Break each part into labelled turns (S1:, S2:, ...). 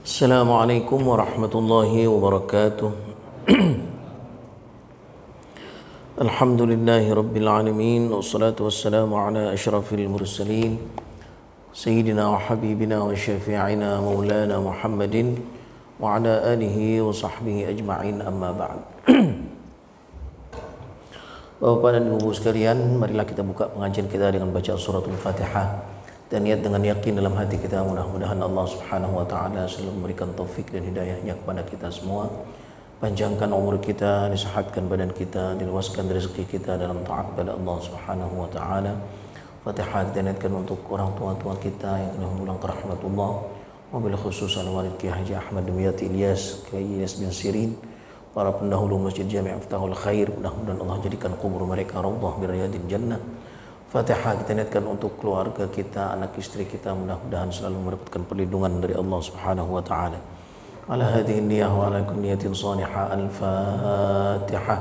S1: Assalamualaikum warahmatullahi wabarakatuh. Alhamdulillahi rabbil alamin, wassalatu wassalamu ala asyrafil mursalin sayyidina wa habibina wa syafi'ina maulana Muhammadin wa ala alihi wa sahbihi ajma'in, amma ba'd. Bapak dan Ibu sekalian, marilah kita buka pengajian kita dengan baca suratul Fatihah dan niat dengan yakin dalam hati kita, mudah-mudahan Allah Subhanahu wa taala selalu memberikan taufik dan hidayahnya kepada kita semua. Panjangkan umur kita, disehatkan badan kita, diluaskan rezeki kita dalam taat kepada Allah Subhanahu wa taala. Fatihah kita niatkan untuk orang tua kita yang telah pulang ke rahmatullah, wabil khususan walid Kiai Haji Ahmad Dimyati Ilyas, Kiai Ilyas bin Sirin, para pendahulu Masjid Jami' Miftahul Khair, mudah-mudahan Allah jadikan kubur mereka raudhah min riyadil jannah. Fatihah kita niatkan untuk keluarga kita, anak istri kita, mudah-mudahan selalu mendapatkan perlindungan dari Allah Subhanahu wa taala. Ala hadhihi niyyah wa ala kulli niyatin salihah. Al-Fatihah.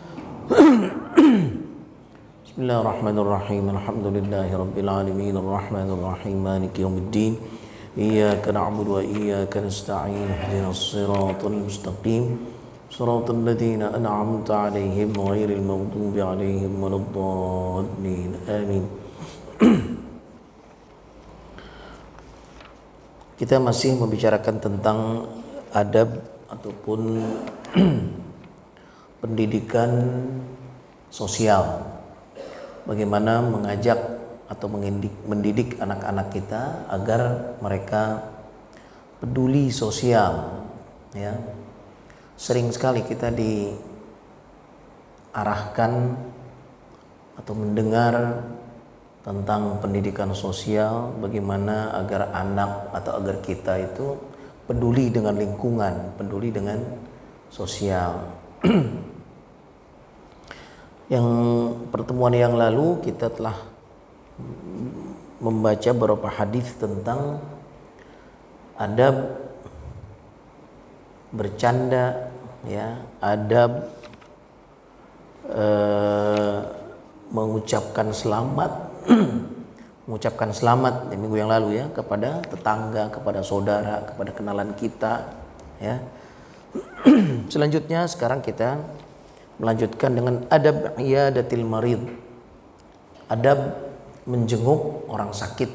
S1: Bismillahirrahmanirrahim. Alhamdulillahi rabbil alamin, arrahmanir rahim, maliki yaumiddin. Iyyaka na'budu wa iyyaka nasta'in. Ihdinas siratal mustaqim. صراط الذين أنعمت عليهم غير المغضوب عليهم ولا الضالين آمين. Kita masih membicarakan tentang adab ataupun pendidikan sosial. Bagaimana mengajak atau mendidik anak-anak kita agar mereka peduli sosial, ya. Sering sekali kita diarahkan atau mendengar tentang pendidikan sosial, bagaimana agar anak atau agar kita itu peduli dengan lingkungan, peduli dengan sosial. Yang pertemuan yang lalu kita telah membaca beberapa hadis tentang adab bercanda, ya, adab mengucapkan selamat mengucapkan selamat di minggu yang lalu, ya, kepada tetangga, kepada saudara, kepada kenalan kita, ya. Selanjutnya sekarang kita melanjutkan dengan adab iyadatil marid, adab menjenguk orang sakit.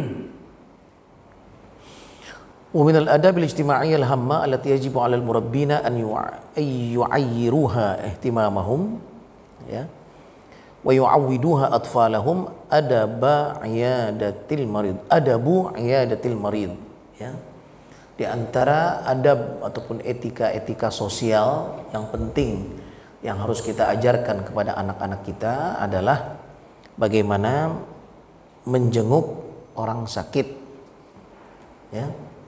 S1: ومن الآداب الاجتماعية الهامة التي يجب على المربين أن يعيروها اهتمامهم، ya, ويعودوها أطفالهم أدب عيادة المريض. Adabu عيادة المريض, ya. Di antara adab ataupun etika sosial yang penting yang harus kita ajarkan kepada anak-anak kita adalah bagaimana menjenguk orang sakit, ya.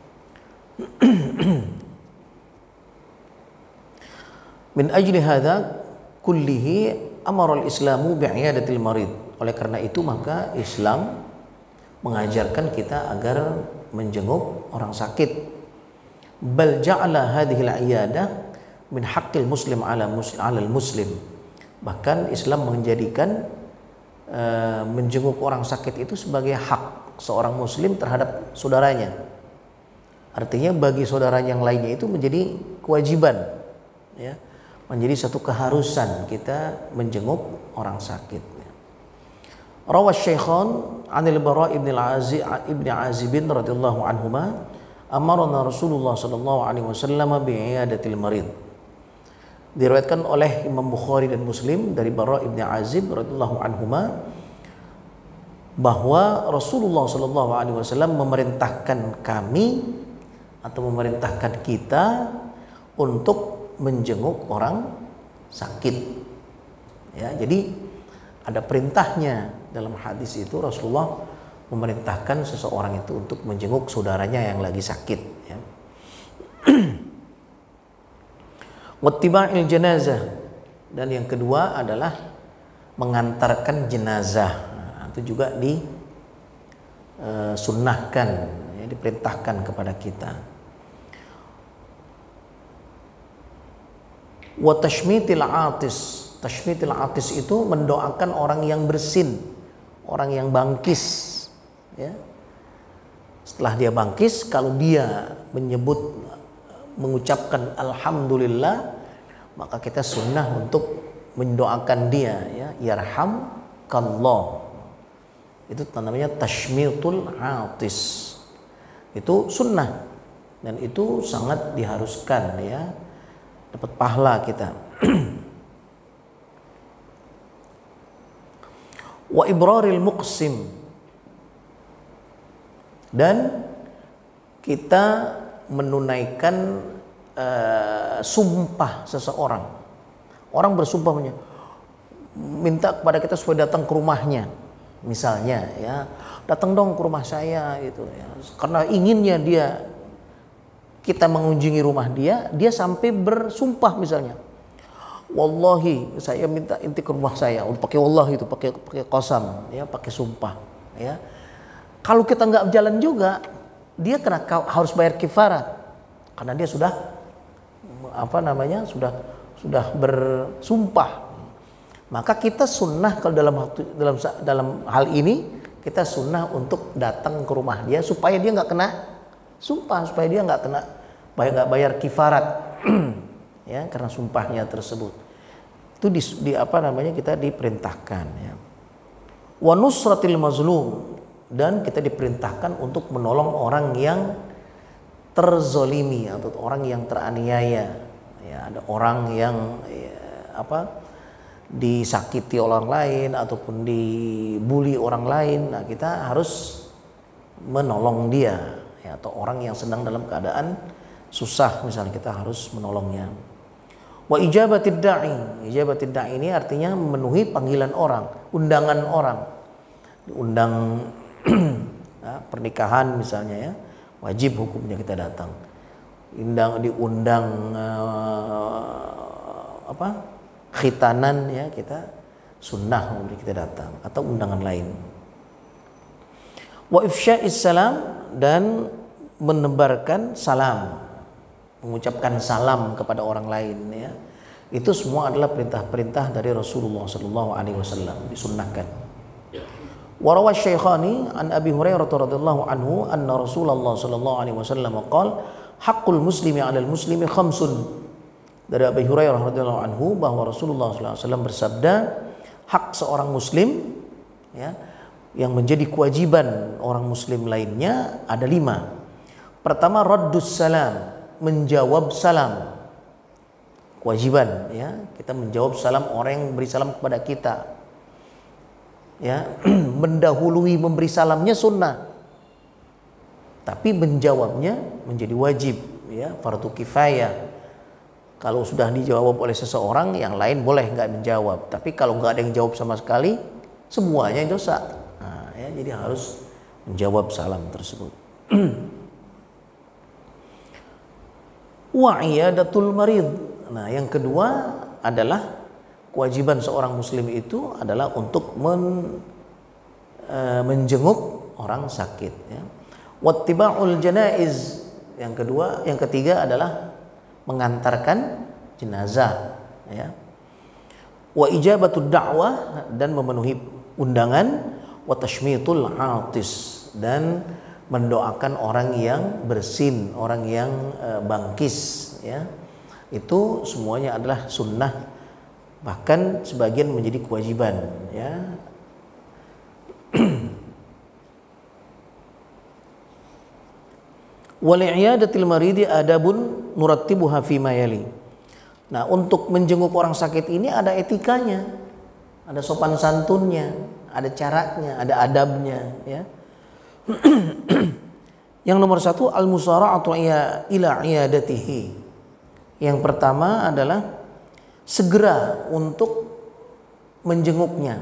S1: Min ajli hadza kullihi amara al-islamu bi'iyadatil marid. Oleh karena itu maka Islam mengajarkan kita agar menjenguk orang sakit. Bal ja'ala hadhihi al-iyadah min haqqil muslim 'ala al-muslim. Bahkan Islam menjadikan menjenguk orang sakit itu sebagai hak seorang muslim terhadap saudaranya. Artinya bagi saudara yang lainnya itu menjadi kewajiban, ya, menjadi satu keharusan kita menjenguk orang sakit. Rawas Syaikhan 'anil Bara' ibn Azib radhiyallahu anhuma amarna Rasulullah sallallahu alaihi wasallam bi'iyadatil marid. Diriwayatkan oleh Imam Bukhari dan Muslim dari Bara' ibn Azib radhiyallahu anhuma bahwa Rasulullah sallallahu alaihi wasallam memerintahkan kami atau memerintahkan kita untuk menjenguk orang sakit, ya. Jadi ada perintahnya dalam hadis itu, Rasulullah memerintahkan seseorang itu untuk menjenguk saudaranya yang lagi sakit, ya. Wattiba'il janazah, dan yang kedua adalah mengantarkan jenazah. Nah, itu juga disunnahkan, ya, diperintahkan kepada kita. Wa tashmitil atis. Tashmitil atis itu mendoakan orang yang bersin, orang yang bangkis, ya. Setelah dia bangkit, kalau dia mengucapkan alhamdulillah, maka kita sunnah untuk mendoakan dia, ya, yarhamkallah. Itu namanya tashmitul atis. Itu sunnah dan itu sangat diharuskan, ya, dapat pahala kita. Wa ibraril muqsim, dan kita menunaikan sumpah seseorang. Orang bersumpah minta kepada kita supaya datang ke rumahnya, misalnya, ya, datang dong ke rumah saya gitu, ya, karena inginnya kita mengunjungi rumah dia sampai bersumpah misalnya, wallahi saya minta inti ke rumah saya, pakai wallahi itu, pakai qasam, ya, pakai sumpah, ya. Kalau kita nggak jalan juga, dia harus bayar kifarat karena dia sudah sudah bersumpah. Maka kita sunnah kalau dalam hal ini kita sunnah untuk datang ke rumah dia supaya dia nggak kena sumpah, supaya dia nggak bayar kifarat ya, karena sumpahnya tersebut. Itu kita diperintahkan, ya. Wa nusratil mazlum, dan kita diperintahkan untuk menolong orang yang terzolimi atau orang yang teraniaya, ya, ada orang yang disakiti orang lain ataupun dibully orang lain. Nah, kita harus menolong dia, ya, atau orang yang sedang dalam keadaan susah misalnya, kita harus menolongnya. Wa ijabatid da'i, ijabatid da'i ini artinya memenuhi panggilan orang, undangan orang. Diundang pernikahan misalnya, ya, wajib hukumnya kita datang. Diundang khitanan, ya, kita sunnah untuk kita datang, atau undangan lain. Wa ifsya'is salam, dan menebarkan salam, mengucapkan salam kepada orang lain, ya. Itu semua adalah perintah-perintah dari Rasulullah SAW, disunnahkan. Warawa Syaikhani an Abi Hurairah radhiyallahu anhu anna Rasulullah sallallahu alaihi wasallam qala haqqul muslimi 'alal muslimi khamsun. Dari Abi Hurairah radhiyallahu anhu bahwa Rasulullah sallallahu alaihi wasallam bersabda, hak seorang muslim, ya, yang menjadi kewajiban orang muslim lainnya ada 5. Pertama, raddus salam, menjawab salam. Kewajiban, ya, kita menjawab salam orang yang beri salam kepada kita. Ya, mendahului memberi salamnya sunnah, tapi menjawabnya menjadi wajib, ya, fardu kifayah. Kalau sudah dijawab oleh seseorang, yang lain boleh nggak menjawab. Tapi kalau nggak ada yang jawab sama sekali, semuanya dosa. Nah, ya, jadi harus menjawab salam tersebut. Wa iyadatul marid. Nah, yang kedua adalah kewajiban seorang muslim itu adalah untuk menjenguk orang sakit, ya. Wattiba'ul janaiz, yang ketiga adalah mengantarkan jenazah, ya. Wa ijabatud da'wah, dan memenuhi undangan. Wa tashmitul atis, dan mendoakan orang yang bersin, orang yang bangkis, ya. Itu semuanya adalah sunnah, bahkan sebagian menjadi kewajiban, ya. Wali'iyadatil maridi adabun nurattibuha fi ma yali. Nah, untuk menjenguk orang sakit ini ada etikanya, ada sopan santunnya, ada caranya, ada adabnya, ya. Yang nomor 1, al-musara'atu ila iyadatihi. Yang pertama adalah segera untuk menjenguknya.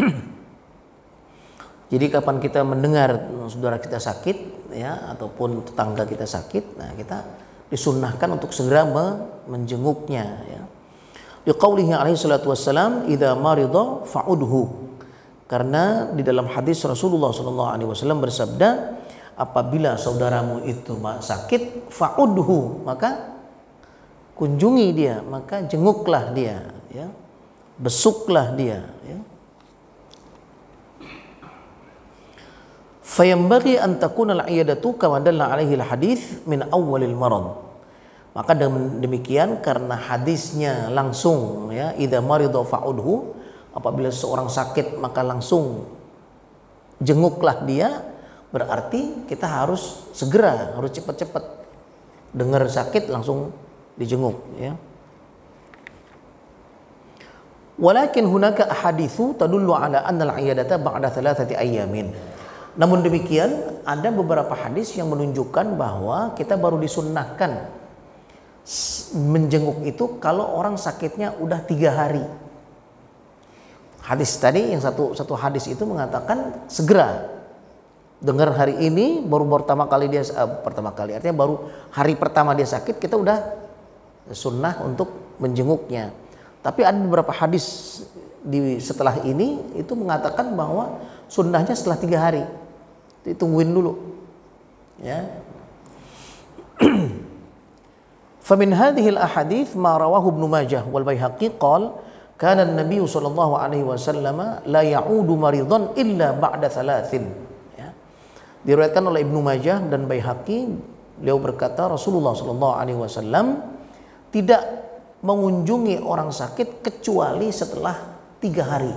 S1: Jadi kapan kita mendengar saudara kita sakit, ya, ataupun tetangga kita sakit, nah, kita disunnahkan untuk segera menjenguknya, ya. Liqaulihi alaihi salatu wassalam, idza marida fa'udhu. Karena di dalam hadis Rasulullah sallallahu alaihi wasallam bersabda, apabila saudaramu itu sakit, fa'udhu, maka kunjungi dia, maka jenguklah dia, ya. Besuklah dia, ya. Fayambaghi an takuna al-'iyadatu kama dalla 'alaihi al-hadits min awwalil marad. Maka demikian karena hadisnya langsung ya, idza marida fa'udhu, apabila seorang sakit maka langsung jenguklah dia, berarti kita harus segera, harus cepat-cepat dengar sakit langsung dijenguk ya. Walakin hunaka ahaditsu tadullu ala anna al-'iyadata ba'da 3 ayyamin. Namun demikian ada beberapa hadis yang menunjukkan bahwa kita baru disunnahkan menjenguk itu kalau orang sakitnya udah 3 hari. Hadis tadi yang satu hadis itu mengatakan segera dengar hari ini, baru pertama kali artinya baru hari pertama dia sakit kita udah sunnah untuk menjenguknya. Tapi ada beberapa hadis setelah ini itu mengatakan bahwa sunnahnya setelah 3 hari. Ditungguin dulu ya. Famin hadhihi al-ahadits ma rawahu Ibnu Majah wal Baihaqi qala kana an-nabiy sallallahu alaihi wasallam la ya'udu maridan illa ba'da 3 ya. Diriwayatkan oleh Ibnu Majah dan Baihaqi, beliau berkata Rasulullah sallallahu alaihi wasallam tidak mengunjungi orang sakit kecuali setelah 3 hari.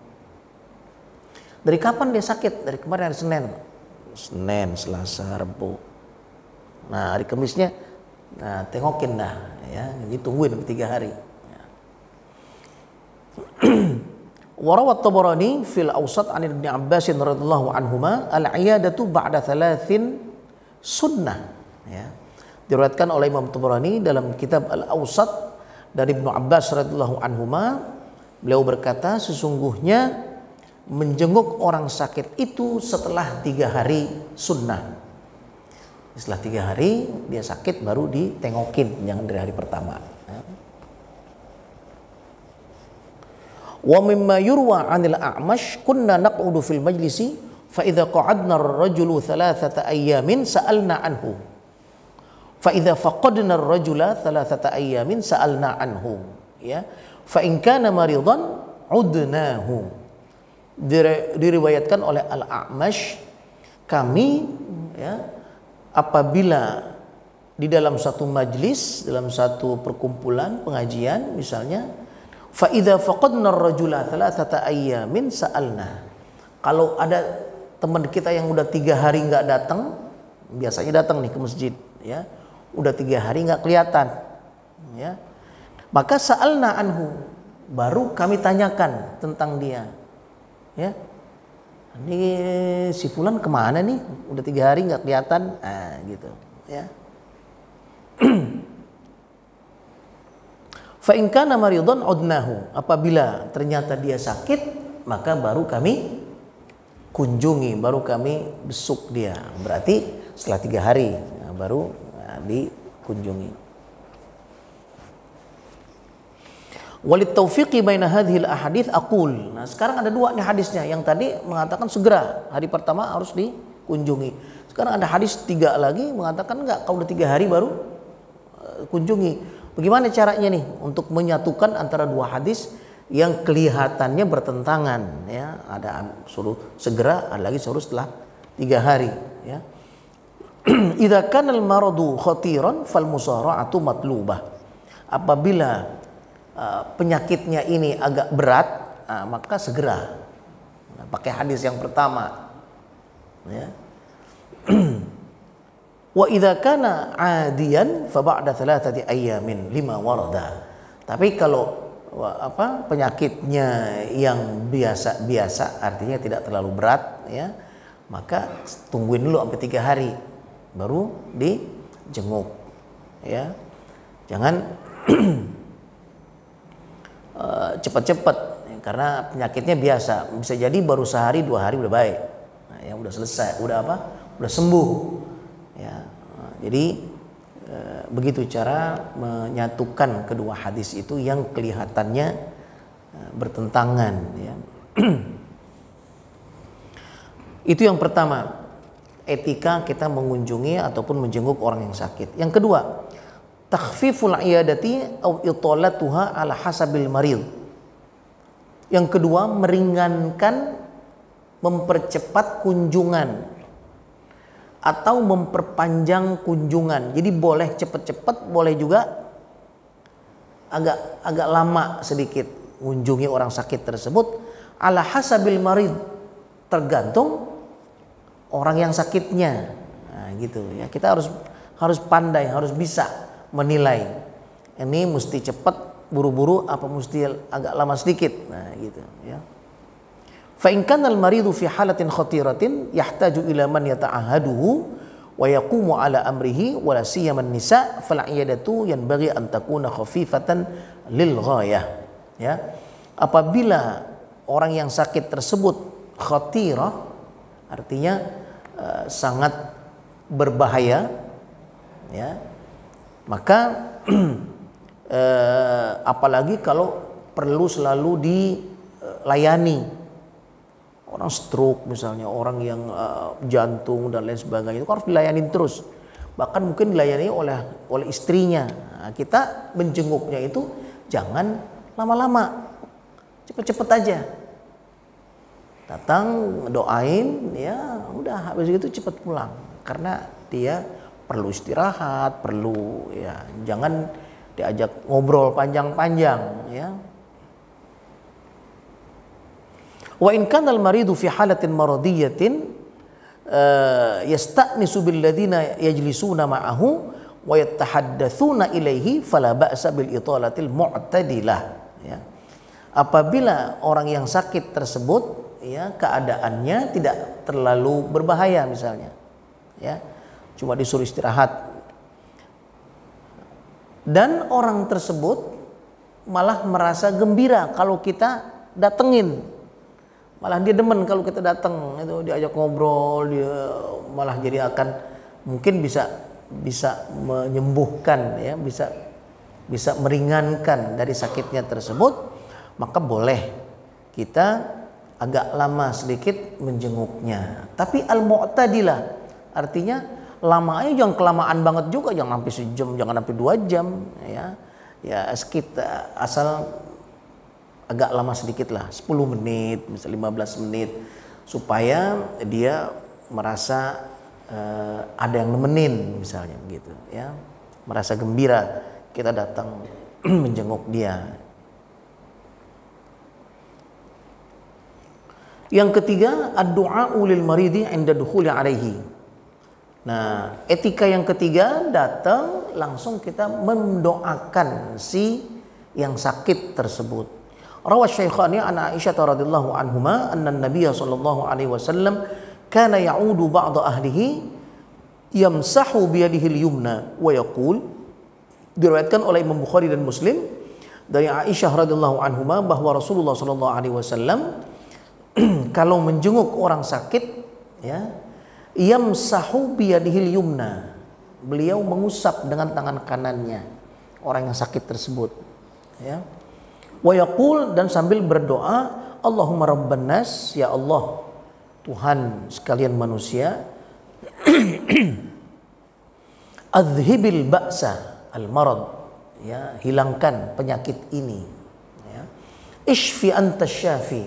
S1: Dari kapan dia sakit? Dari kemarin hari Senin, Selasa, Rabu. Nah, hari Kamisnya tengokin dah ya, ditungguin 3 hari. Ya. Warawat Tabarani fil Awsat an Ibnu Abbas radhiyallahu anhuma al-'iyadatu ba'da 3 sunnah ya. Diriwayatkan oleh Imam Tabarani dalam kitab Al-Awsat dari Ibnu Abbas radhiyallahu anhuma, beliau berkata sesungguhnya menjenguk orang sakit itu setelah 3 hari sunnah. Setelah 3 hari dia sakit baru ditengokin, jangan dari hari pertama. Wa mimma yurwa 'anil A'mash kunna naq'udu fil majlisi fa idza qa'adna ar-rajulu 3 ayyamin sa'alna anhu. Fa idza faqadna ar-rajula 3 ayyamin sa'alna anhu ya. Fa in kana maridan 'udnahu. Diriwayatkan oleh Al-A'mash, kami ya, apabila di dalam satu majlis, dalam satu perkumpulan pengajian misalnya, fa idza faqadna ar-rajula 3 ayyamin sa'alna. Kalau ada teman kita yang udah 3 hari nggak datang, biasanya datang nih ke masjid ya, udah 3 hari nggak kelihatan ya, maka sa'alna anhu, baru kami tanyakan tentang dia ya. Ini si fulan kemana nih? Udah 3 hari nggak kelihatan, gitu ya. Fa in kana maridan udnahu, apabila ternyata dia sakit maka baru kami kunjungi, baru kami besuk dia. Berarti setelah 3 hari baru dikunjungi. Walit taufiqi baina hadhil ahadits aqul. Nah, sekarang ada 2 nih hadisnya. Yang tadi mengatakan segera, hari pertama harus dikunjungi. Sekarang ada hadis 3 lagi mengatakan enggak, kalau udah 3 hari baru kunjungi. Bagaimana caranya nih untuk menyatukan antara 2 hadis yang kelihatannya bertentangan ya? Ada suruh segera, ada lagi suruh setelah 3 hari ya. Idza kana al-maradu khatiran fal musara'atu matlubah. Apabila penyakitnya ini agak berat, maka segera pakai hadis yang pertama ya. Wa idza kana 'adiyan fa ba'da 3 ayyamin lima warada. Tapi kalau penyakitnya yang biasa-biasa, artinya tidak terlalu berat ya, maka tungguin dulu sampai 3 hari baru dijenguk ya. Jangan cepat-cepat karena penyakitnya biasa, bisa jadi baru sehari 2 hari udah baik, nah, ya udah selesai, udah sembuh ya. Jadi begitu cara menyatukan kedua hadis itu yang kelihatannya bertentangan ya. Itu yang pertama, etika kita mengunjungi ataupun menjenguk orang yang sakit. Yang kedua, takhfiful iyadati au italatuha ala hasabil marid. Yang kedua, meringankan, mempercepat kunjungan atau memperpanjang kunjungan. Jadi boleh cepat-cepat, boleh juga agak lama sedikit mengunjungi orang sakit tersebut, ala hasabil marid, tergantung orang yang sakitnya. Nah, gitu ya. Kita harus pandai, harus bisa menilai. Ini mesti cepat buru-buru apa mesti agak lama sedikit. Nah, gitu ya. Fa in kana al-maridu fi halatin khatiratin yahtaju ila man yata'ahaduhu wa yaqumu ala amrihi wa la siyama an-nisa fal 'iyadatu yanbaghi an takuna khafifatan lil ghayah. Ya. Apabila orang yang sakit tersebut khatirah, artinya sangat berbahaya, ya, maka apalagi kalau perlu selalu dilayani. Orang stroke misalnya, orang yang jantung dan lain sebagainya, itu harus dilayani terus. Bahkan mungkin dilayani oleh istrinya. Nah, kita menjenguknya itu jangan lama-lama, cepet-cepet aja. Datang, doain, ya udah habis itu cepet pulang. Karena dia perlu istirahat, perlu ya jangan diajak ngobrol panjang-panjang, ya. Wa in kana al-maridu fi halatin maradiyatin yasta'nisu bil ladzina yajlisuna ma'ahu wa yatahaddatsuna ilaihi fala ba'sa bil italatil mu'tadilah, ya. Apabila orang yang sakit tersebut, ya, keadaannya tidak terlalu berbahaya misalnya, ya, cuma disuruh istirahat, dan orang tersebut malah merasa gembira kalau kita datengin, malah dia demen kalau kita datang, itu diajak ngobrol, dia malah jadi akan mungkin bisa menyembuhkan, ya, bisa meringankan dari sakitnya tersebut, maka boleh kita agak lama sedikit menjenguknya. Tapi al-mu'tadilah artinya lama aja, jangan kelamaan banget juga, jangan sampai sejam, jangan sampai 2 jam, ya. Ya sekitar asal agak lama sedikit lah, 10 menit, misalnya 15 menit, supaya dia merasa ada yang nemenin misalnya begitu, ya. Merasa gembira kita datang menjenguk dia. Yang ketiga, ad-du'a'u lil maridi 'inda dukhuli 'alaihi. Nah, etika yang ketiga, datang langsung kita mendoakan si yang sakit tersebut. Rawat Syaikhani an Aisyah radhiyallahu anhuma anna an-nabiy sallallahu alaihi wasallam kana ya'udu ba'da ahlihi yamsahu bi yadihi al-yumna wa yaqul, diriwayatkan oleh Imam Bukhari dan Muslim dari Aisyah radhiyallahu anhuma bahwa Rasulullah sallallahu alaihi wasallam kalau menjenguk orang sakit, ya, yamsahu biyadihil yumna, beliau mengusap dengan tangan kanannya orang yang sakit tersebut, ya. Wa yaqul, dan sambil berdoa, Allahumma rabban nas, ya Allah Tuhan sekalian manusia, adhibil ba'sa al marad, ya, hilangkan penyakit ini, ya. Ishfi anta syafi,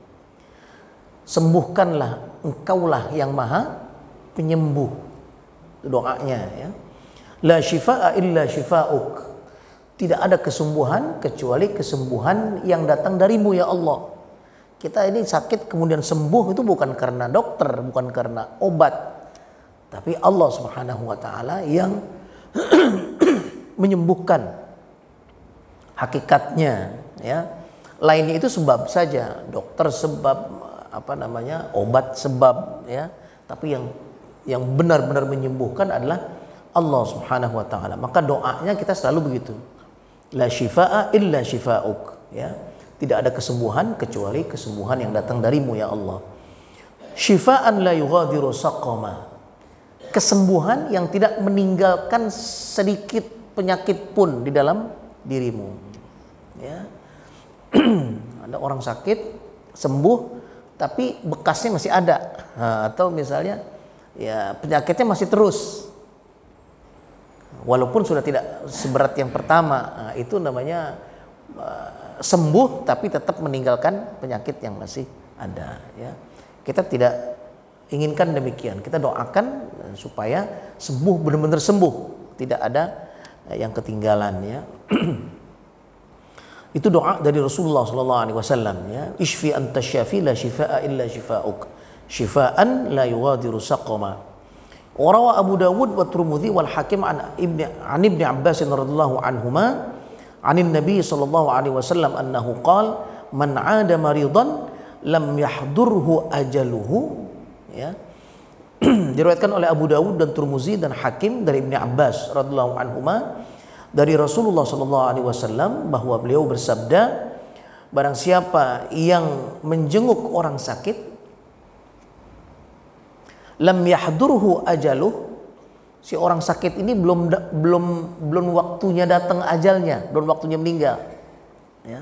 S1: sembuhkanlah engkaulah yang maha penyembuh. Doanya, ya. La syifaa illa syifauk, tidak ada kesembuhan kecuali kesembuhan yang datang darimu, ya Allah. Kita ini sakit kemudian sembuh itu bukan karena dokter, bukan karena obat, tapi Allah Subhanahu wa taala yang menyembuhkan hakikatnya, ya. Lainnya itu sebab saja, dokter sebab, obat sebab, ya. Tapi yang benar-benar menyembuhkan adalah Allah Subhanahu wa taala. Maka doanya kita selalu begitu. La syifaa illa syifauk, ya. Tidak ada kesembuhan kecuali kesembuhan yang datang darimu, ya Allah. Syifaan la yughadiru saqama, kesembuhan yang tidak meninggalkan sedikit penyakit pun di dalam dirimu, ya. Ada orang sakit sembuh tapi bekasnya masih ada, atau misalnya ya penyakitnya masih terus walaupun sudah tidak seberat yang pertama, itu namanya sembuh tapi tetap meninggalkan penyakit yang masih ada, ya. Kita tidak inginkan demikian. Kita doakan supaya sembuh, benar-benar sembuh, tidak ada yang ketinggalan ya. Itu doa dari Rasulullah sallallahu alaihi wasallam ya. Ishfi anta syafi la shifaa illa shifauk. Shifaan la yughadiru saqama. Wa rawa Abu Dawud wa Tirmidzi wal Hakim an Ibni Abbas radhiyallahu anhuma anin Nabi sallallahu alaihi wasallam annahu qala man 'ada maridan lam yahdurhu ajaluhu ya. Diriwayatkan oleh Abu Dawud dan Tirmidzi dan Hakim dari Ibni Abbas radhiyallahu anhuma dari Rasulullah sallallahu alaihi wasallam bahwa beliau bersabda, barang siapa yang menjenguk orang sakit, lam yahdurhu ajaluh, si orang sakit ini belum waktunya datang ajalnya, belum waktunya meninggal ya.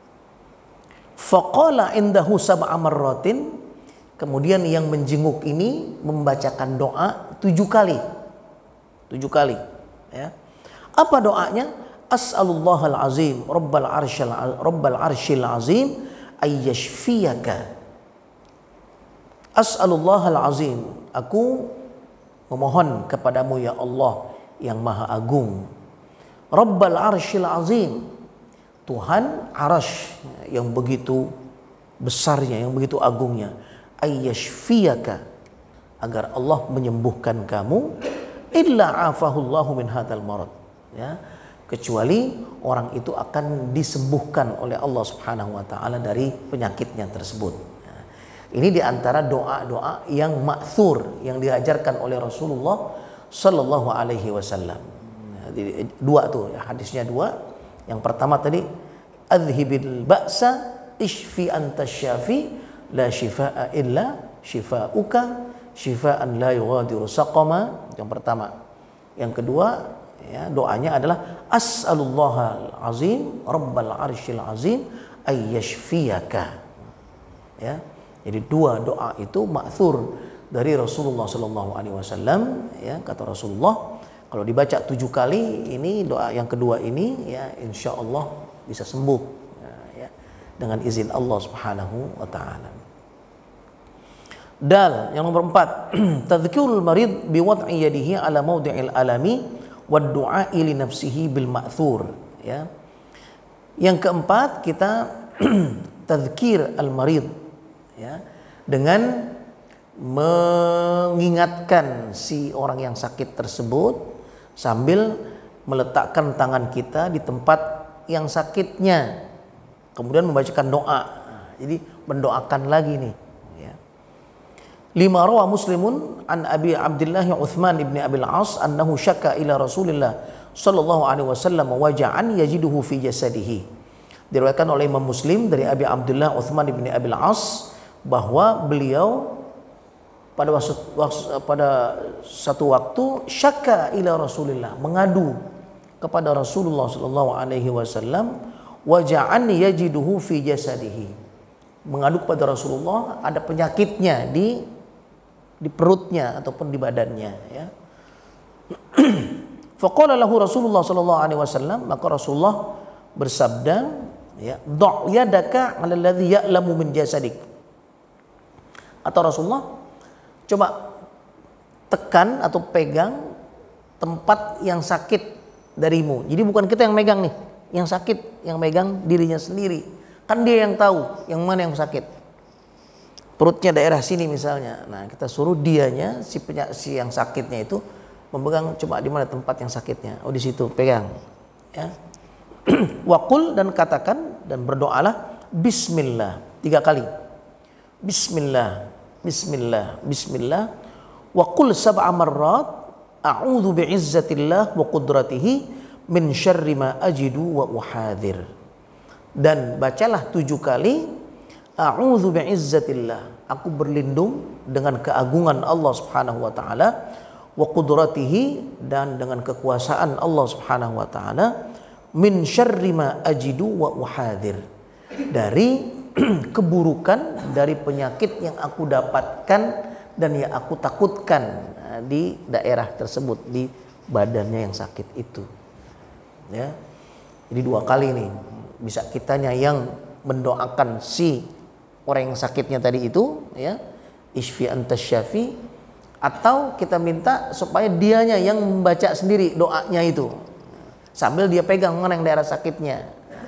S1: Faqala indahu sab'a marratin, kemudian yang menjenguk ini membacakan doa 7 kali. 7 kali ya. Apa doanya? As'alullahal azim rabbal arsyil azim ayyashfiyaka. As'alullahal azim, aku memohon kepadamu ya Allah yang maha agung. Rabbal arsyil azim, Tuhan arasy yang begitu besarnya, yang begitu agungnya. Ayyashfiyaka, agar Allah menyembuhkan kamu. Illa afahullahu min hadzal marad ya, kecuali orang itu akan disembuhkan oleh Allah Subhanahu wa taala dari penyakitnya tersebut. Nah, ini diantara doa-doa yang ma'thur yang diajarkan oleh Rasulullah sallallahu alaihi wasallam. Dua tuh ya, hadisnya dua. Yang pertama tadi adhibil ba'sa ishfi anta syafi la shifaa illa shifauka shifaan la yughadiru saqama. Yang pertama. Yang kedua ya, doanya adalah as'alullahal azim rabbal arsyil azim ayyashfiyaka ya. Jadi dua doa itu ma'thur dari Rasulullah sallallahu alaihi wasallam ya. Kata Rasulullah, kalau dibaca 7 kali ini doa yang kedua ini ya, insyaallah bisa sembuh ya, dengan izin Allah Subhanahu wa taala. Dal yang nomor 4, tadhkirul marid biwad'i yadihi ala mawdi'il alami wad du'a li nafsihi bil ma'thur ya. Yang keempat, kita tadhkir al marid ya, dengan mengingatkan si orang yang sakit tersebut sambil meletakkan tangan kita di tempat yang sakitnya, kemudian membacakan doa. Jadi mendoakan lagi nih ya. 5 rawa Muslimun an Abi Abdullah Utsman ibn Abil As annahu syakka ila Rasulillah sallallahu alaihi wasallam waja'an yajiduhu fi jasadihi. Diriwayatkan oleh Imam Muslim dari Abi Abdullah Utsman ibn Abil As bahwa beliau pada satu waktu syakka ila Rasulillah, mengadu kepada Rasulullah sallallahu alaihi wasallam waja'an yajiduhu fi jasadihi, mengadu kepada Rasulullah ada penyakitnya di perutnya ataupun di badannya ya. Faqala lahu Rasulullah sallallahu alaihi wasallam, maka Rasulullah bersabda ya, "Dha' yadaka 'ala alladhi ya'lamu min jasadik." Atau Rasulullah, coba tekan atau pegang tempat yang sakit darimu. Jadi bukan kita yang megang nih, yang sakit yang megang dirinya sendiri. Kan dia yang tahu yang mana yang sakit. Perutnya daerah sini misalnya. Nah, kita suruh dianya si yang sakitnya itu memegang, coba di mana tempat yang sakitnya. Oh, di situ, pegang. Ya. Waqul, dan katakan dan berdoalah bismillah 3 kali. Bismillah, bismillah, bismillah. Waqul 7 marrat a'udzu bi'izzatillah wa qudratihi min syarri ma ajidu wa uhadir. Dan bacalah 7 kali a'udzu bi'izzatillah, aku berlindung dengan keagungan Allah Subhanahu wa taala, wa qudratihi, dan dengan kekuasaan Allah Subhanahu wa taala, min syarri ma ajidu wa uhadir, dari keburukan, dari penyakit yang aku dapatkan dan yang aku takutkan di daerah tersebut, di badannya yang sakit itu ya. Jadi 2 kali nih, bisa kitanya yang mendoakan si orang yang sakitnya tadi itu ya, isfi anta syafi, atau kita minta supaya dianya yang membaca sendiri doanya itu sambil dia pegang mana yang daerah sakitnya.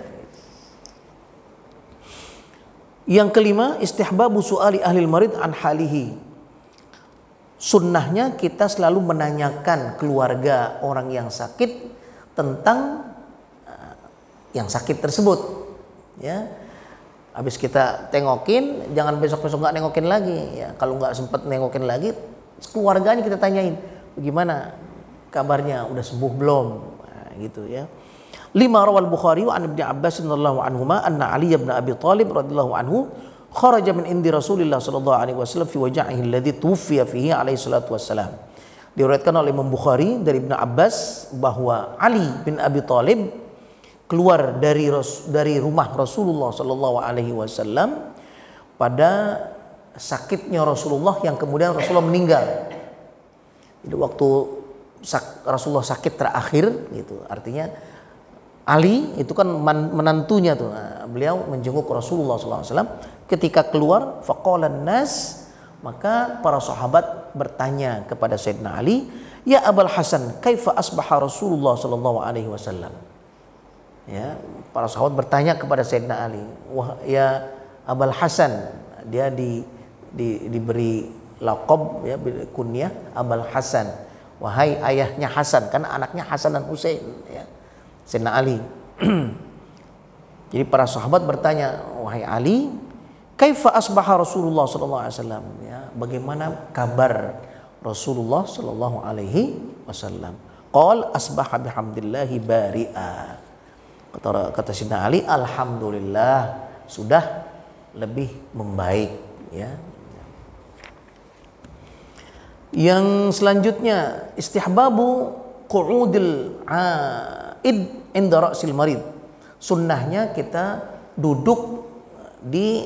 S1: Yang kelima, istihbabu su'ali ahlil marid an halihi. Sunnahnya kita selalu menanyakan keluarga orang yang sakit tentang yang sakit tersebut, ya. Habis kita tengokin, jangan besok-besok nggak nengokin lagi, ya. Kalau nggak sempat nengokin lagi, keluarganya kita tanyain, bagaimana kabarnya, udah sembuh belum, nah, gitu ya. 5, rawal Bukhari an Ibnu Abbas radhiyallahu anhuma anna Ali bin Abi Thalib radhiyallahu anhu kharaja min indi Rasulillah sallallahu alaihi wasallam fi waja'ihi alladhi tuwfiya fihi alaihi salatu wassalam. Diriwayatkan oleh Imam Bukhari dari Ibnu Abbas bahwa Ali bin Abi Thalib keluar dari rumah Rasulullah sallallahu alaihi wasallam pada sakitnya Rasulullah yang kemudian Rasulullah meninggal. Jadi waktu Rasulullah sakit terakhir gitu, artinya Ali itu kan menantunya tuh. Nah, beliau menjenguk Rasulullah SAW. Ketika keluar, faqalan nas, maka para sahabat bertanya kepada Sayyidina Ali, ya Abul Hasan, kaifa asbaha Rasulullah sallallahu alaihi wasallam. Ya, para sahabat bertanya kepada Sayyidina Ali, wah ya Abul Hasan, dia diberi laqab, ya, kunyah Abul Hasan. Wahai ayahnya Hasan, karena anaknya Hasan dan Husain, ya. Sayyidina Ali. Jadi para sahabat bertanya, wahai Ali, kaifa asbaha Rasulullah sallallahu alaihi wasallam, ya, bagaimana kabar Rasulullah sallallahu alaihi wasallam? Qal asbaha bihamdillahi bari'a. Kata Sayyidina Ali, alhamdulillah sudah lebih membaik, ya. Yang selanjutnya, istihbabu qu'udil inda ra'sil marid. Sunnahnya kita duduk di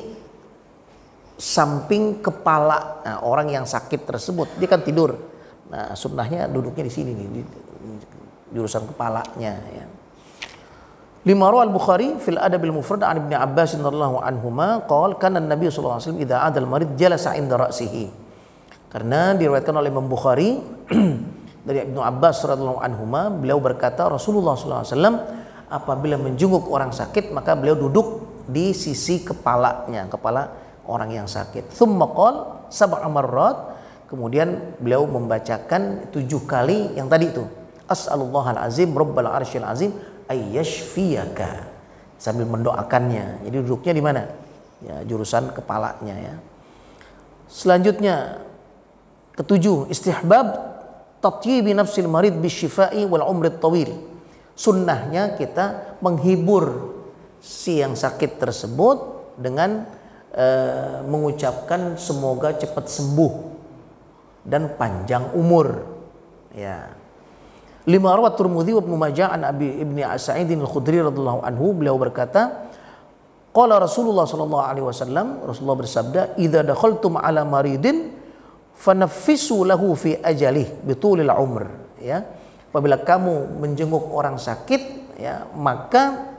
S1: samping kepala orang yang sakit tersebut. Dia kan tidur. Nah, sunnahnya duduknya di sini nih, di jurusan kepalanya, ya. 5, rawal Bukhari fil Adabil Mufrad an Ibnu Abbas radhiyallahu anhuma qala kana an-nabiy sallallahu alaihi wasallam idza adal marid jalasa inda ra'sihi. Karena diriwayatkan oleh Imam Bukhari dari Ibnu Abbas radhiyallahu anhuma, beliau berkata Rasulullah sallallahu alaihi wasallam apabila menjenguk orang sakit maka beliau duduk di sisi kepalanya, kepala orang yang sakit. Tsumma qala sab'a marrat, kemudian beliau membacakan 7 kali yang tadi itu. As'alullahal azim rabbal arsyil azim ayyashfiyaka, sambil mendoakannya. Jadi duduknya di mana? Ya, jurusan kepalanya, ya. Selanjutnya ke-7, istihbab tatyibi nafsil marid bisyifai wal umrit tawil. Sunnahnya kita menghibur si yang sakit tersebut dengan mengucapkan semoga cepat sembuh dan panjang umur, ya. 5, rawat Tirmidzi wa Ibnu Majah an Abi Ibni Sa'id al-Khudri radhiyallahu anhu, beliau berkata qala Rasulullah sallallahu alaihi wasallam, Rasulullah bersabda, idza dakhaltum ala maridin fanaffisu lahu fi ajalih bitulil umr, ya. Apabila kamu menjenguk orang sakit, ya, maka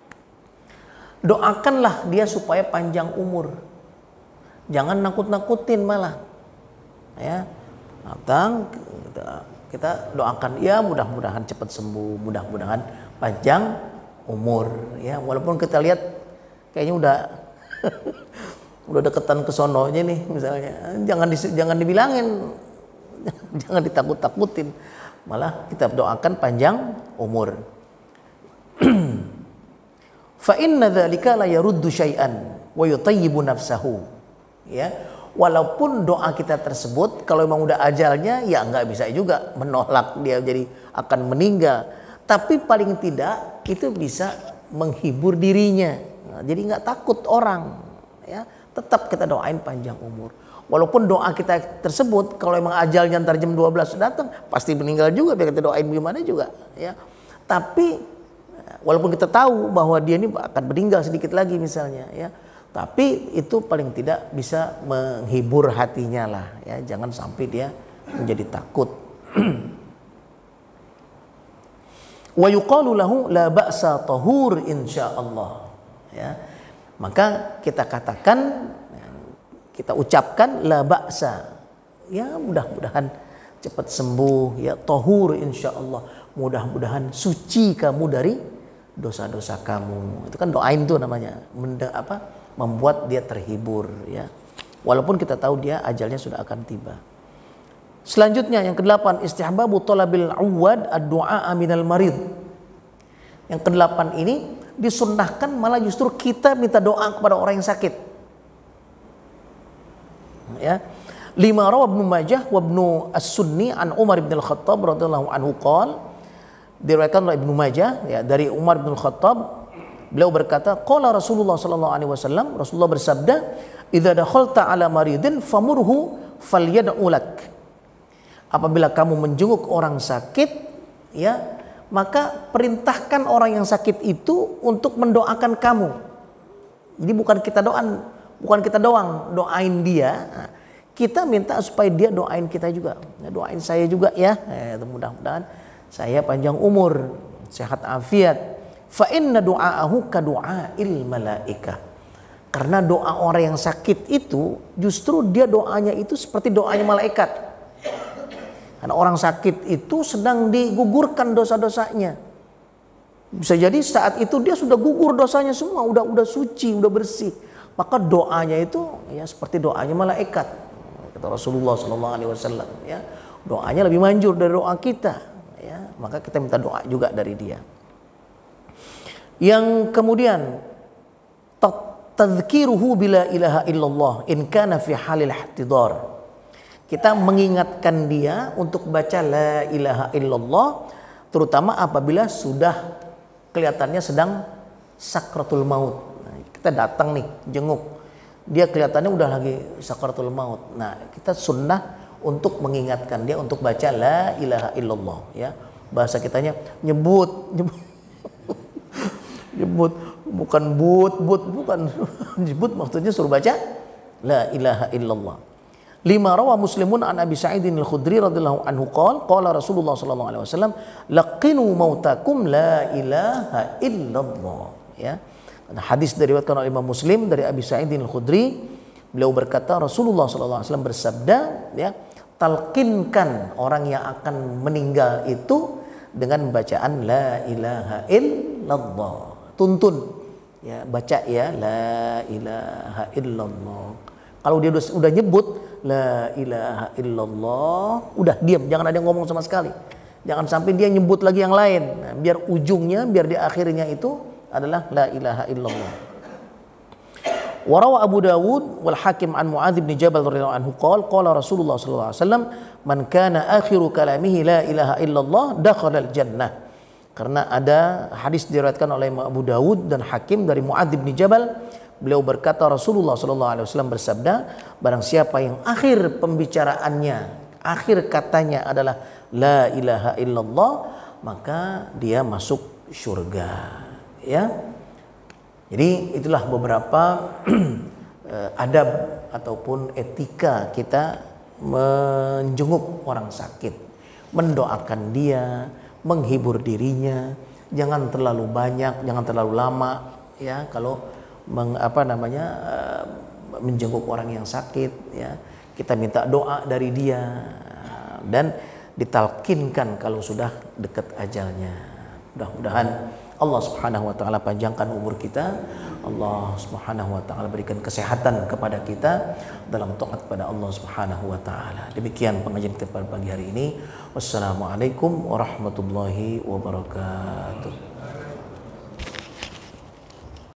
S1: doakanlah dia supaya panjang umur. Jangan nakut-nakutin malah, ya. Datang kita doakan, ya mudah-mudahan cepat sembuh, mudah-mudahan panjang umur, ya. Walaupun kita lihat kayaknya udah deketan ke sononya nih misalnya, jangan dibilangin, jangan ditakut-takutin, malah kita doakan panjang umur. Fa inna dzalika la yaruddu syai'an wa yutayyibu nafsahu, ya. Walaupun doa kita tersebut kalau memang udah ajalnya, ya nggak bisa juga menolak dia jadi akan meninggal, tapi paling tidak itu bisa menghibur dirinya. Nah, jadi nggak takut orang, ya. Tetap kita doain panjang umur. Walaupun doa kita tersebut kalau memang ajalnya ntar jam 12 datang pasti meninggal juga, biar kita doain gimana juga, ya. Tapi walaupun kita tahu bahwa dia ini akan meninggal sedikit lagi misalnya, ya, tapi itu paling tidak bisa menghibur hatinya lah, ya. Jangan sampai dia menjadi takut. Wa yuqalu lahu la ba'sa tahur insyaallah, ya. Maka kita katakan kita ucapkan la ba'sa. Ya mudah-mudahan cepat sembuh, ya tohur insyaallah. Mudah-mudahan suci kamu dari dosa-dosa kamu. Itu kan doain tuh namanya. Membuat dia terhibur, ya. Walaupun kita tahu dia ajalnya sudah akan tiba. Selanjutnya yang ke-8, istihbabu talabil awad ad-du'a minal marid. Yang ke-8 ini disunnahkan malah justru kita minta doa kepada orang yang sakit. Ya. 5 rawa Ibnu Majah wa Ibnu As-Sunni an Umar bin Al-Khattab radhiyallahu anhu qala, diriwayatkan oleh Ibnu Majah ya dari Umar bin Al-Khattab, beliau berkata, qala Rasulullah sallallahu alaihi wasallam, Rasulullah bersabda, idza dakhalta ala maridin famurhu falyad'u lak. Apabila kamu menjenguk orang sakit, ya, maka perintahkan orang yang sakit itu untuk mendoakan kamu. Jadi bukan kita doang doain dia. Kita minta supaya dia doain kita juga. Doain saya juga ya. Mudah-mudahan saya panjang umur, sehat afiat. Fa inna du'aahu ka du'ail malaikah. Karena doa orang yang sakit itu justru dia doanya itu seperti doanya malaikat. Karena orang sakit itu sedang digugurkan dosa-dosanya. Bisa jadi saat itu dia sudah gugur dosanya semua, udah suci, udah bersih. Maka doanya itu ya seperti doanya malaikat. Kata Rasulullah SAW, ya, doanya lebih manjur dari doa kita, ya, maka kita minta doa juga dari dia. Yang kemudian tadzkiruhu bila ilaha illallah in kana fi halil ihtidar. Kita mengingatkan dia untuk baca la ilaha illallah, terutama apabila sudah kelihatannya sedang sakratul maut. Nah, kita datang nih jenguk, dia kelihatannya udah lagi sakaratul maut. Nah, kita sunnah untuk mengingatkan dia untuk baca la ilaha illallah, ya. Bahasa kitanya nyebut bukan bukan nyebut, maksudnya suruh baca la ilaha illallah. 5 rawa Muslimun an Abi Sa'idin Al-Khudri radhiyallahu anhu qala Rasulullah sallallahu alaihi wasallam laqinu mautakum la ilaha illallah, ya. Hadis diriwayatkan oleh Imam Muslim dari Abi Sa'idin Al-Khudri, beliau berkata Rasulullah SAW bersabda, ya, talqinkan orang yang akan meninggal itu dengan bacaan la ilaha illallah. Tuntun, ya, baca ya la ilaha illallah. Kalau dia udah nyebut la ilaha illallah, udah diam, jangan ada yang ngomong sama sekali. Jangan sampai dia nyebut lagi yang lain. Nah, biar ujungnya, biar di akhirnya itu adalah la ilaha illallah. Warawa Abu Dawud wal Hakim an Muadz bin Jabal radhiyallahu anhu qala Rasulullah sallallahu alaihi wasallam man kana akhiru kalamihi la ilaha illallah dakhala al jannah. Karena ada hadis diriwayatkan oleh Abu Dawud dan Hakim dari Muadz bin Jabal, beliau berkata Rasulullah sallallahu alaihi wasallam bersabda, barang siapa yang akhir pembicaraannya, akhir katanya adalah la ilaha illallah, maka dia masuk surga. Ya, jadi itulah beberapa adab ataupun etika kita menjenguk orang sakit, mendoakan dia, menghibur dirinya, jangan terlalu banyak, jangan terlalu lama, ya, kalau menjenguk orang yang sakit, ya, kita minta doa dari dia dan ditalkinkan kalau sudah dekat ajalnya. Mudah-mudahan Allah Subhanahu wa taala panjangkan umur kita. Allah Subhanahu wa taala berikan kesehatan kepada kita dalam taat kepada Allah Subhanahu wa taala. Demikian pengajian kita pada pagi hari ini. Wassalamualaikum warahmatullahi wabarakatuh.